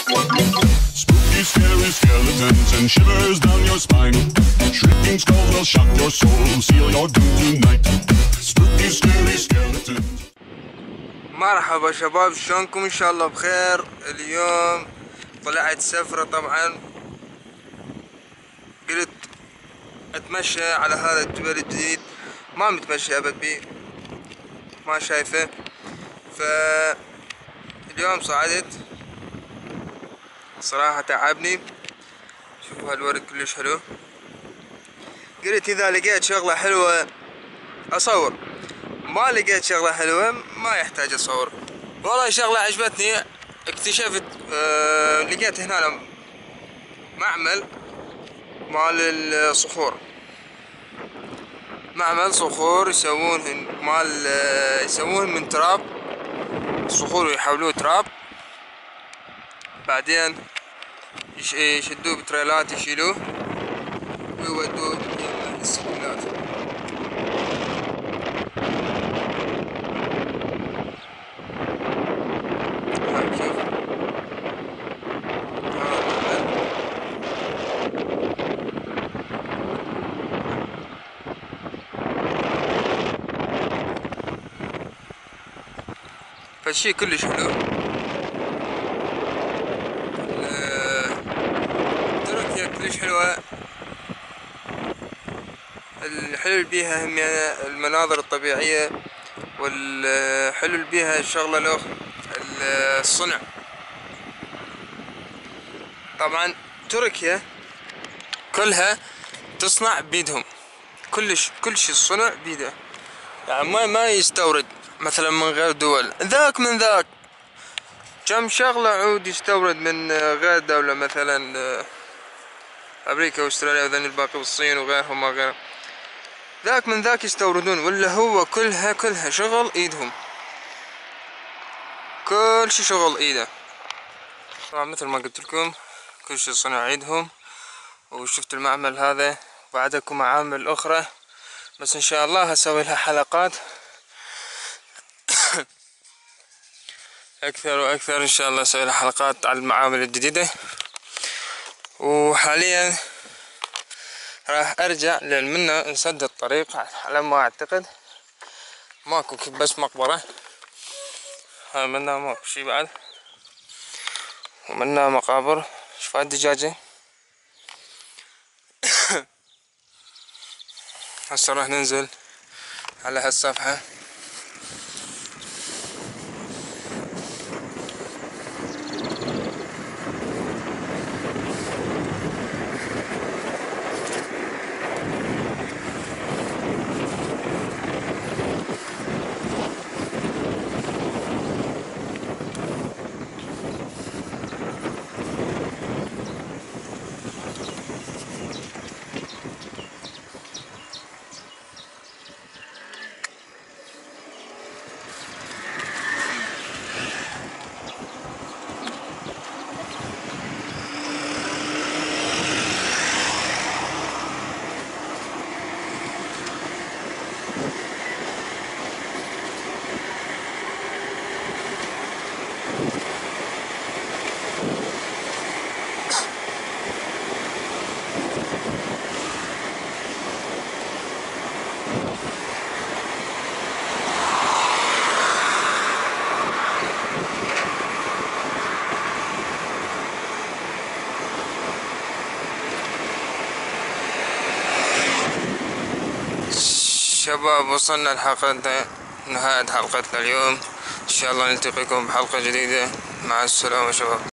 Spooky, scary skeletons and shivers down your spine. Shrieking skulls will shock your soul, seal your doom tonight. Spooky, scary skeletons. مرحبا شباب، شلونكم؟ ان شاء الله بخير. اليوم طلعت سفرة، طبعا قلت اتمشى على هذا الجبل الجديد، ما متمشي ابد بيه، ما شايفه. فاليوم صعدت صراحة تعبني. شوفوا هالورد كلش حلو. قلت اذا لقيت شغلة حلوة اصور، ما لقيت شغلة حلوة ما يحتاج اصور. والله شغلة عجبتني، اكتشفت لقيت هنا معمل مال الصخور، معمل صخور يسوون مال يسوون من تراب الصخور ويحولوه تراب، بعدين يشدوه بتريلات يشيلوه ويودوه للسكنات. شوف فالشي كلش حلو. تركيا كلش حلوة. الحلو بيها هم المناظر الطبيعية، والحلو بيها الشغلة له الصنع. طبعا تركيا كلها تصنع بيدهم، كل شي الصنع بيده، يعني ما يستورد مثلا من غير دول. ذاك من ذاك كم شغلة عود يستورد من غير دولة، مثلا امريكا واستراليا وذن الباقي والصين وغيرهم ما غيرهم. ذاك من ذاك يستوردون، ولا هو كلها شغل ايدهم، كل شي شغل ايده. طبعا مثل ما قلت لكم كل شي صنع ايدهم. وشفت المعمل هذا، وبعد اكو معامل اخرى بس ان شاء الله هسوي لها حلقات اكثر واكثر. ان شاء الله اسوي لها حلقات على المعامل الجديدة. وحاليا راح ارجع لان منا نسد الطريق على ما اعتقد، ماكو بس مقبرة. ها منا ماكو شي بعد، ومنا مقابر. شوف الدجاجة. هسه راح ننزل على هالصفحة. شباب وصلنا لحلقتنا، نهاية حلقتنا اليوم. ان شاء الله نلتقيكم بحلقة جديدة. مع السلامة شباب.